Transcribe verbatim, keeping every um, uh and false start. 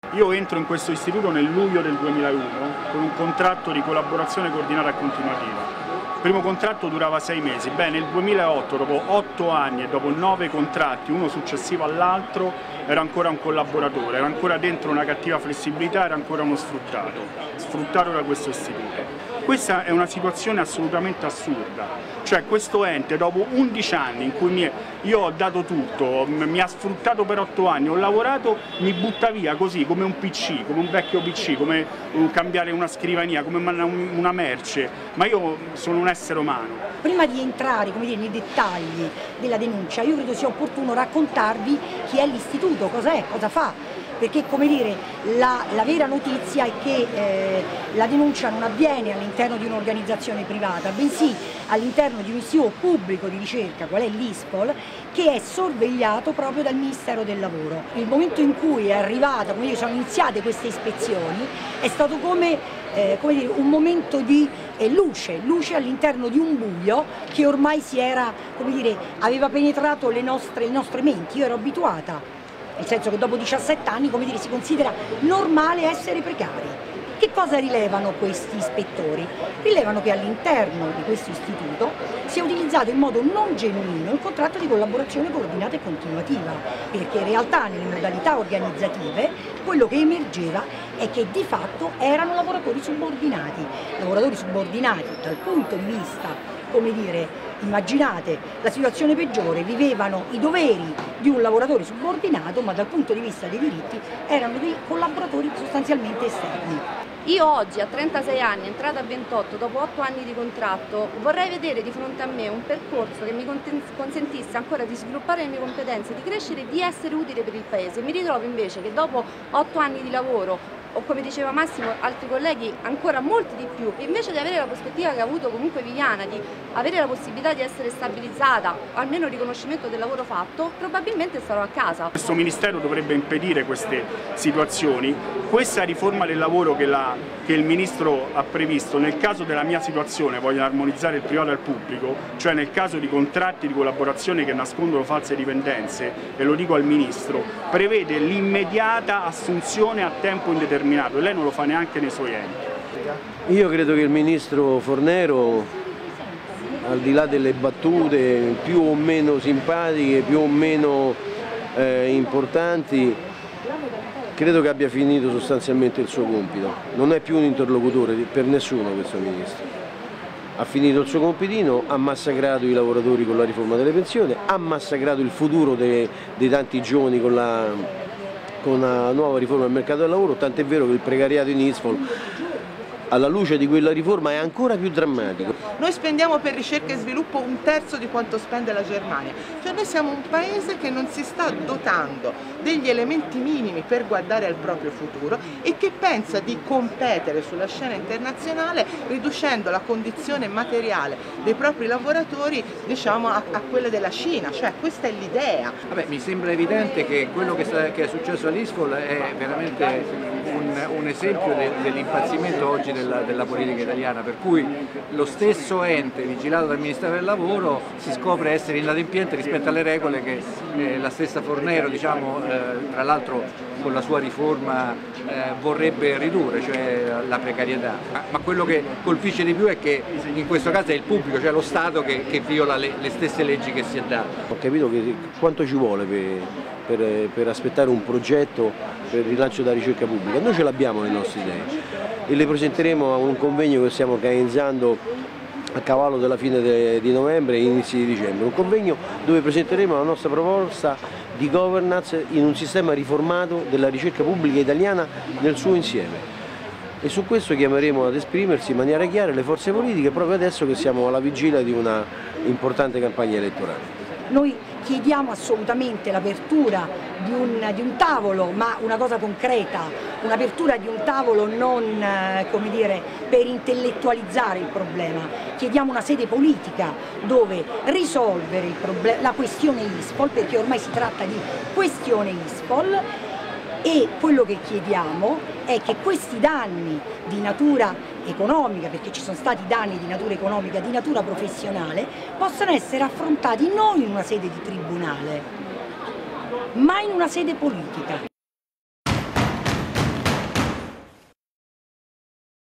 Io entro in questo istituto nel luglio del duemilauno con un contratto di collaborazione coordinata e continuativa. Il primo contratto durava sei mesi, beh nel duemilaotto, dopo otto anni e dopo nove contratti, uno successivo all'altro, era ancora un collaboratore, era ancora dentro una cattiva flessibilità, era ancora uno sfruttato, sfruttato da questo istituto. Questa è una situazione assolutamente assurda, cioè questo ente dopo undici anni in cui mi, io ho dato tutto, mi ha sfruttato per otto anni, ho lavorato, mi butta via così come un P C, come un vecchio P C, come un cambiare una scrivania, come una, una merce, ma io sono un essere umano. Prima di entrare, come dire, nei dettagli della denuncia, io credo sia opportuno raccontarvi chi è l'istituto, cosa è, cosa fa. Perché, come dire, la, la vera notizia è che eh, la denuncia non avviene all'interno di un'organizzazione privata, bensì all'interno di un istituto pubblico di ricerca, qual è l'I S P O L, che è sorvegliato proprio dal Ministero del Lavoro. Il momento in cui è arrivata, come dire, sono iniziate queste ispezioni, è stato come, eh, come dire, un momento di eh, luce, luce all'interno di un buio che ormai si era, come dire, aveva penetrato le nostre, le nostre menti. Io ero abituata, nel senso che dopo diciassette anni, come dire, si considera normale essere precari. Che cosa rilevano questi ispettori? Rilevano che all'interno di questo istituto si è utilizzato in modo non genuino il contratto di collaborazione coordinata e continuativa, perché in realtà nelle modalità organizzative quello che emergeva è che di fatto erano lavoratori subordinati, lavoratori subordinati dal punto di vista, come dire, immaginate la situazione peggiore, vivevano i doveri di un lavoratore subordinato, ma dal punto di vista dei diritti erano dei collaboratori sostanzialmente esterni. Io oggi a trentasei anni, entrata a ventotto, dopo otto anni di contratto, vorrei vedere di fronte a me un percorso che mi consentisse ancora di sviluppare le mie competenze, di crescere e di essere utile per il Paese. Mi ritrovo invece che dopo otto anni di lavoro, o come diceva Massimo, altri colleghi ancora molti di più, invece di avere la prospettiva che ha avuto comunque Viviana, di avere la possibilità di essere stabilizzata, almeno il riconoscimento del lavoro fatto, probabilmente starò a casa. Questo Ministero dovrebbe impedire queste situazioni. Questa riforma del lavoro che, la, che il Ministro ha previsto, nel caso della mia situazione, voglio armonizzare il privato e il pubblico, cioè nel caso di contratti di collaborazione che nascondono false dipendenze, e lo dico al Ministro, prevede l'immediata assunzione a tempo indeterminato. E lei non lo fa neanche nei suoi enti. Io credo che il Ministro Fornero, al di là delle battute più o meno simpatiche, più o meno eh, importanti, credo che abbia finito sostanzialmente il suo compito. Non è più un interlocutore per nessuno questo Ministro. Ha finito il suo compitino, ha massacrato i lavoratori con la riforma delle pensioni, ha massacrato il futuro dei, dei tanti giovani con la con una nuova riforma del mercato del lavoro, tant'è vero che il precariato in I S P O L alla luce di quella riforma è ancora più drammatico. Noi spendiamo per ricerca e sviluppo un terzo di quanto spende la Germania, cioè noi siamo un paese che non si sta dotando degli elementi minimi per guardare al proprio futuro e che pensa di competere sulla scena internazionale riducendo la condizione materiale dei propri lavoratori, diciamo, a, a quella della Cina, cioè questa è l'idea. Vabbè, mi sembra evidente che quello che, sta, che è successo all'I S P O L è veramente un, un esempio de, dell'impazzimento oggi della, della politica italiana, per cui lo stesso ente vigilato dal Ministero del Lavoro si scopre essere inadempiente rispetto alle regole che eh, la stessa Fornero, diciamo, eh, tra l'altro con la sua riforma eh, vorrebbe ridurre, cioè la precarietà. Ma, ma quello che colpisce di più è che in questo caso è il pubblico, cioè lo Stato, che, che viola le, le stesse leggi che si è dato. Ho capito che quanto ci vuole per, per, per aspettare un progetto per il rilancio della ricerca pubblica. Noi ce l'abbiamo le nostre idee e le presenteremo a un convegno che stiamo organizzando a cavallo della fine de, di novembre e inizi di dicembre, un convegno dove presenteremo la nostra proposta di governance in un sistema riformato della ricerca pubblica italiana nel suo insieme. E su questo chiameremo ad esprimersi in maniera chiara le forze politiche proprio adesso che siamo alla vigilia di una importante campagna elettorale. Noi chiediamo assolutamente l'apertura di un, di un tavolo, ma una cosa concreta, un'apertura di un tavolo non eh, come dire, per intellettualizzare il problema. Chiediamo una sede politica dove risolvere il problem- la questione I S P O L, perché ormai si tratta di questione I S P O L, e quello che chiediamo è che questi danni di natura economica, perché ci sono stati danni di natura economica, di natura professionale, possano essere affrontati non in una sede di tribunale, ma in una sede politica.